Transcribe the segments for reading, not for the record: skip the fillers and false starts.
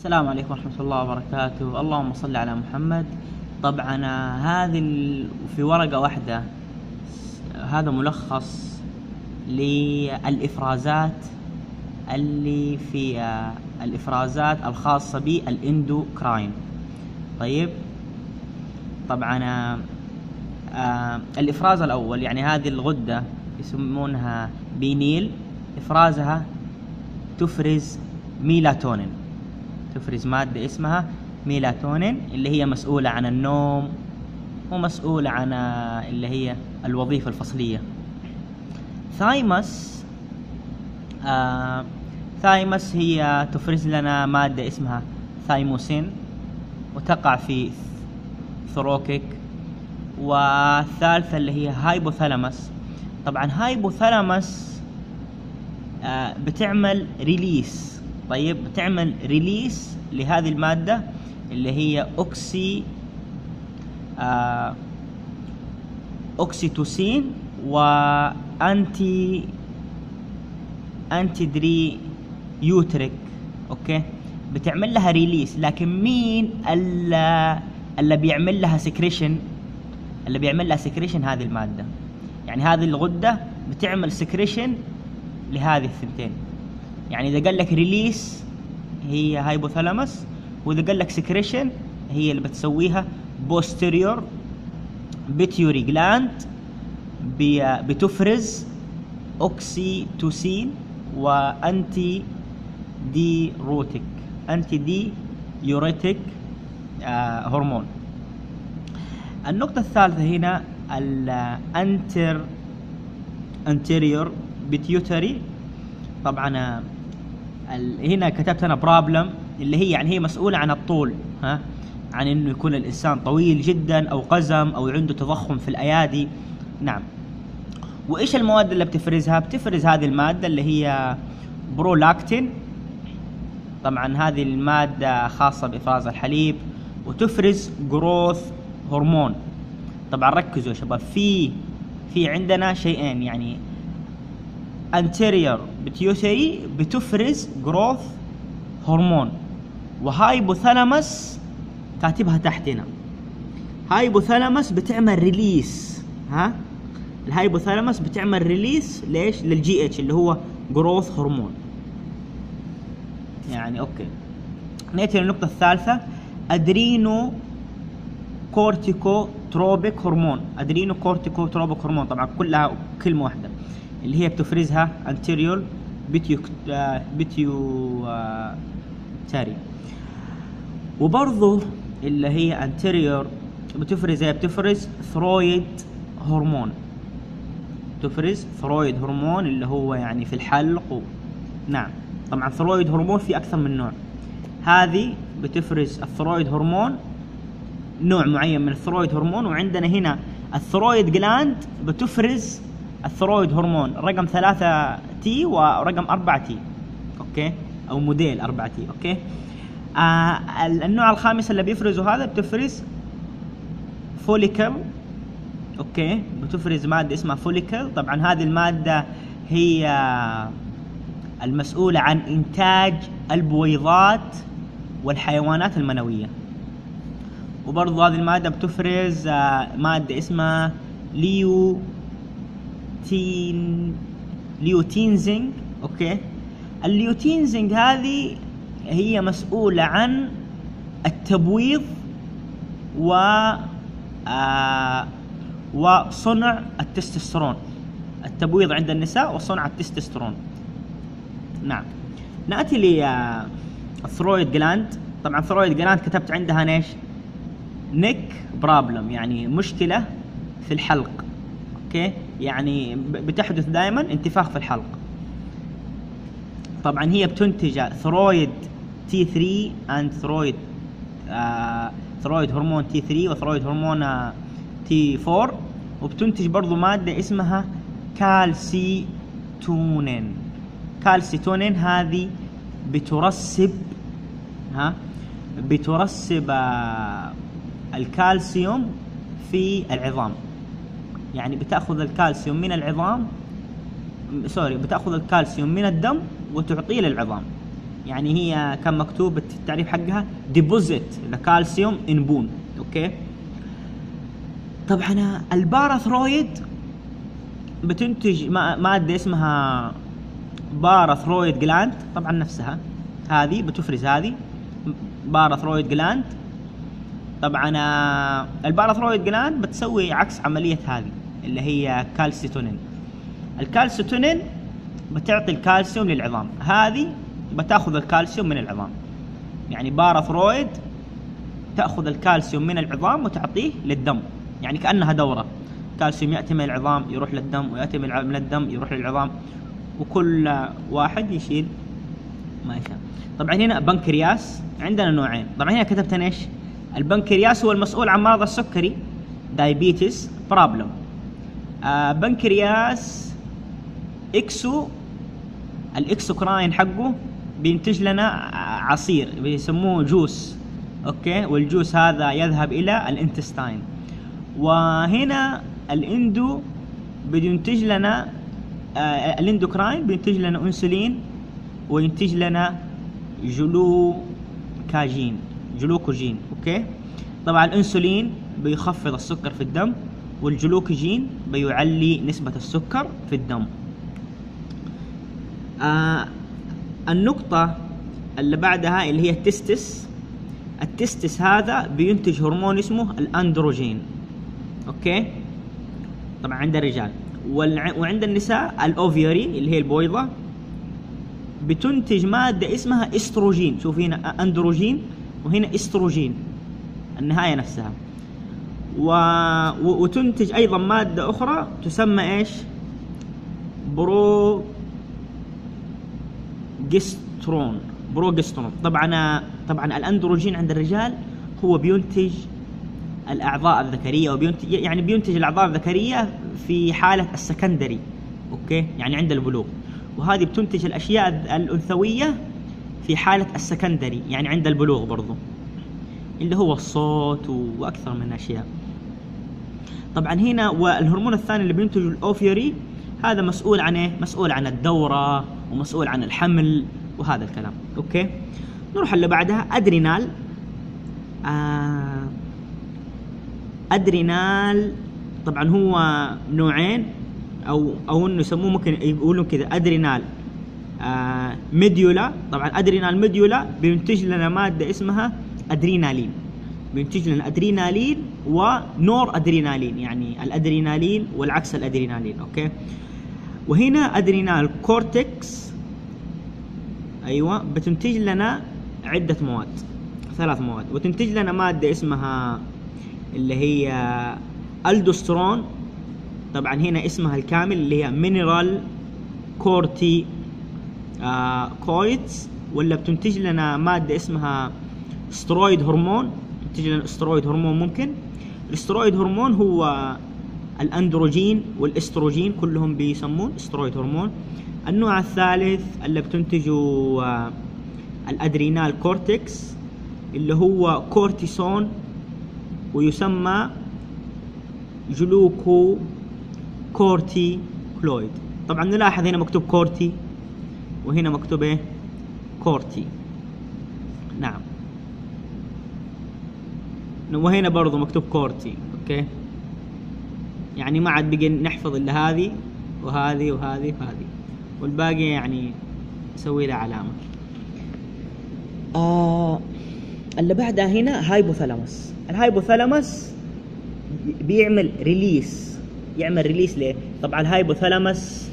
السلام عليكم ورحمة الله وبركاته. اللهم صل على محمد. طبعا هذه في ورقة واحدة هذا ملخص للإفرازات اللي في الإفرازات الخاصة بالاندوكراين. طيب، طبعا الإفراز الأول يعني هذه الغدة يسمونها بينيل، إفرازها تفرز ميلاتونين، تفرز مادة اسمها ميلاتونين اللي هي مسؤولة عن النوم ومسؤولة عن اللي هي الوظيفة الفصلية. ثايمس هي تفرز لنا مادة اسمها ثايموسين وتقع في ثروكيك. والثالثة اللي هي هايبوثالاموس. طبعا هايبوثالاموس بتعمل ريليس. طيب، بتعمل ريليس لهذه المادة اللي هي أوكسيتوسين وأنتي دري يوتريك. أوكي، بتعمل لها ريليس. لكن مين اللي بيعمل لها سكريشن؟ اللي بيعمل لها سكريشن هذه المادة، يعني هذه الغدة بتعمل سكريشن لهذه الثنتين. يعني إذا قال لك ريليس هي هايبوثالاموس، وإذا قال لك سكريشن هي اللي بتسويها بوستيريور بيتيوري جلاند، بتفرز أوكسيتوسين وأنتي دي يوريتيك هرمون. النقطة الثالثة هنا الانتيريور بيتيوتري. طبعا هنا كتبت أنا بروبلم اللي هي يعني هي مسؤولة عن الطول، عن إنه يكون الإنسان طويل جدا أو قزم أو عنده تضخم في الأيادي. نعم. وإيش المواد اللي بتفرزها؟ بتفرز هذه المادة اللي هي برولاكتين. طبعا هذه المادة خاصة بإفراز الحليب، وتفرز جروث هرمون. طبعا ركزوا يا شباب، في عندنا شيئين، يعني anterior pituitary بتفرز جروث هرمون، وهايبوثالاموس كاتبها تحت هنا، هايبوثالاموس بتعمل ريليس. الهايبوثالاموس بتعمل ريليس ليش؟ للجي اتش اللي هو جروث هرمون. يعني اوكي، نأتي للنقطة الثالثة، ادرينو كورتيكو تروبيك هرمون. ادرينو كورتيكو تروبيك هرمون طبعا كلها كلمة واحدة، اللي هي بتفرزها anterior pituitary. وبرضو اللي هي anterior بتفرز ثرويد هرمون، تفرز ثرويد هرمون اللي هو يعني في الحلق نعم. طبعا ثرويد هرمون في أكثر من نوع. هذه بتفرز الثرويد هرمون، نوع معين من الثرويد هرمون. وعندنا هنا الثرويد جلاند بتفرز الثرويد هرمون رقم 3T ورقم 4T. اوكي، او موديل 4T. اوكي، النوع الخامس اللي بيفرزوا هذا بتفرز فوليكل. اوكي، بتفرز مادة اسمها فوليكل. طبعا هذه المادة هي المسؤولة عن انتاج البويضات والحيوانات المنوية. وبرضو هذه المادة بتفرز مادة اسمها ليوتينزينج. اوكي، الليوتينزينج هذه هي مسؤولة عن التبويض وصنع التستوستيرون، التبويض عند النساء وصنع التستوستيرون. نعم. نأتي للثرويد جلاند. طبعا ثرويد جلاند كتبت عندها ايش؟ نيك بروبلم، يعني مشكلة في الحلق. اوكي، يعني بتحدث دائما انتفاخ في الحلق. طبعا هي بتنتج ثرويد T3 and ثرويد هرمون T3 وثرويد هرمون T4، وبتنتج برضو مادة اسمها كالسيتونين. كالسيتونين هذه بترسب الكالسيوم في العظام. يعني بتأخذ الكالسيوم من العظام، بتأخذ الكالسيوم من الدم وتعطيه للعظام. يعني هي كان مكتوب في التعريف حقها deposit the calcium in bone. اوكي. طبعا الباراثرويد بتنتج مادة اسمها باراثرويد جلاند، طبعا نفسها هذه بتفرز هذه باراثرويد جلاند. طبعا الباراثرويد جلاند بتسوي عكس عملية هذه اللي هي كالسيتونين. الكالسيتونين بتعطي الكالسيوم للعظام، هذه بتاخذ الكالسيوم من العظام. يعني باراثرويد تأخذ الكالسيوم من العظام وتعطيه للدم، يعني كأنها دورة، كالسيوم يأتي من العظام يروح للدم، ويأتي من الدم يروح للعظام، وكل واحد يشيل ما يشاء. طبعا هنا بنكرياس عندنا نوعين. طبعا هنا كتبت ايش؟ البنكرياس هو المسؤول عن مرض السكري دايبيتس بروبلم. بنكرياس الاكسوكراين حقه بينتج لنا عصير بيسموه جوس. اوكي. والجوس هذا يذهب الى الانتستاين. وهنا الاندو بينتج لنا الاندوكراين بينتج لنا انسولين وينتج لنا جلوكوجين. اوكي. طبعا الانسولين بيخفض السكر في الدم، والجلوكوجين بيعلي نسبة السكر في الدم. النقطة اللي بعدها اللي هي التستس هذا بينتج هرمون اسمه الاندروجين. اوكي. طبعا عند الرجال، وعند النساء الاوفيري اللي هي البويضة بتنتج مادة اسمها استروجين. شوف هنا اندروجين وهنا استروجين، النهاية نفسها. وتنتج ايضا مادة اخرى تسمى ايش؟ بروجسترون. طبعا الاندروجين عند الرجال هو بينتج الاعضاء الذكريه، بينتج الاعضاء الذكريه في حاله السكندري. اوكي. يعني عند البلوغ. وهذه بتنتج الاشياء الانثويه في حاله السكندري، يعني عند البلوغ برضو، اللي هو الصوت واكثر من اشياء. طبعا هنا والهرمون الثاني اللي بينتجه الاوفيري هذا مسؤول عن ايه؟ مسؤول عن الدوره ومسؤول عن الحمل وهذا الكلام. اوكي. نروح اللي بعدها ادرينال. ادرينال طبعا هو نوعين، او انه يسموه ممكن يقولوا كذا ادرينال ميديولا. طبعا ادرينال ميديولا بينتج لنا ماده اسمها ادرينالين، بينتج لنا ادرينالين ونور ادرينالين، يعني الادرينالين والعكس الادرينالين. اوكي. وهنا ادرينال كورتكس، ايوه، بتنتج لنا عده مواد، 3 مواد، وتنتج لنا ماده اسمها اللي هي الدوسترون. طبعا هنا اسمها الكامل اللي هي مينرال كورتي كويدز. ولا بتنتج لنا ماده اسمها سترويد هرمون، تنتج لنا سترويد هرمون. ممكن السترويد هرمون هو الاندروجين والاستروجين كلهم بيسمون سترويد هرمون. النوع الثالث اللي بتنتجه الادرينال كورتكس اللي هو كورتيسون، ويسمى جلوكو كورتي كلويد. طبعا نلاحظ هنا مكتوب كورتي وهنا مكتوب ايه؟ كورتي. نعم. وهنا برضو مكتوب كورتي. اوكي. يعني ما عاد بقي نحفظ الا هذه وهذه وهذه وهذه، والباقي يعني نسوي له علامه. اللي بعدها هنا هايبوثالاموس. الهايبوثالاموس بيعمل ريليس. يعمل ريليس ليه؟ طبعا الهايبوثالاموس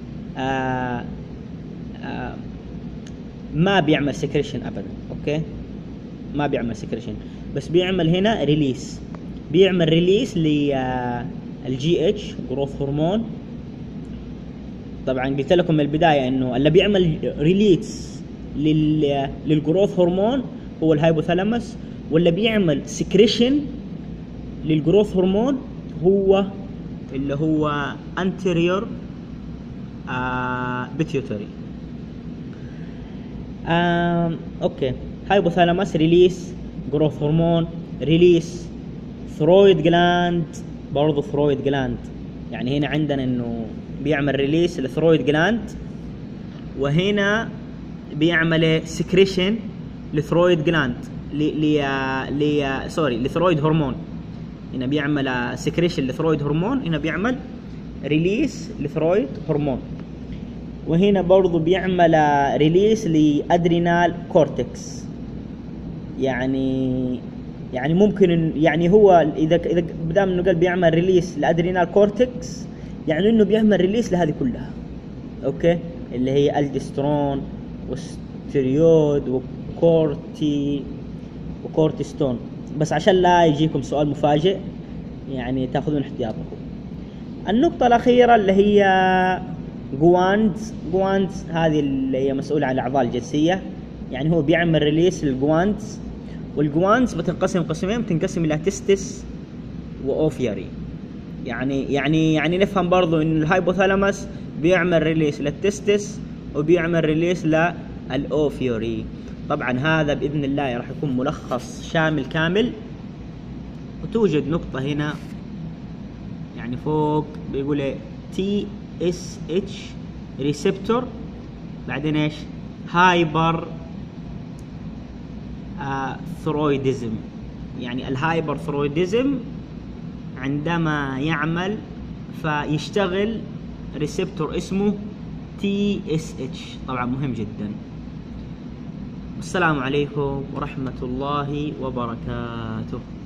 ما بيعمل سكريشن ابدا. اوكي. ما بيعمل سكريشن، بس بيعمل هنا ريليس. بيعمل ريليس للجي اتش جروث هرمون. طبعا قلت لكم من البدايه انه اللي بيعمل ريليس للجروث هرمون هو الهايبوثالاموس، واللي بيعمل سكريشن للجروث هرمون هو اللي هو anterior pituitary. اوكي. هايبوثالاموس ريليس جروث هرمون، ريليس ثرويد جلاند، برضو ثرويد جلاند. يعني هنا عندنا انه بيعمل ريليس للثرويد جلاند، وهنا بيعمل سكريشن لثرويد جلاند لثرويد هرمون. هنا بيعمل سكريشن لثرويد هرمون، هنا بيعمل ريليس لثرويد هرمون، وهنا برضو بيعمل ريليس لادرينال كورتكس. يعني ممكن يعني هو اذا بدام انه قال بيعمل ريليس لادرينال كورتكس، يعني انه بيعمل ريليس لهذه كلها، اوكي، اللي هي الدسترون وستيرويد وكورتيستون. بس عشان لا يجيكم سؤال مفاجئ يعني تاخذون احتياطكم. النقطة الأخيرة اللي هي جواندز هذه اللي هي مسؤولة عن الأعضاء الجنسية. يعني هو بيعمل ريليس للجواندز، والجواندز بتنقسم قسمين، بتنقسم إلى تستس وأوفيري. يعني نفهم برضو إن الهايبوثالاموس بيعمل ريليس للتستس وبيعمل ريليس للأوفيري. طبعا هذا بإذن الله راح يكون ملخص شامل كامل. وتوجد نقطة هنا يعني فوق بيقول TSH ريسبتور، بعدين ايش؟ هايبر ثرويدزم. يعني الهايبر ثرويدزم عندما يعمل فيشتغل ريسبتور اسمه TSH. طبعا مهم جدا. السلام عليكم ورحمة الله وبركاته.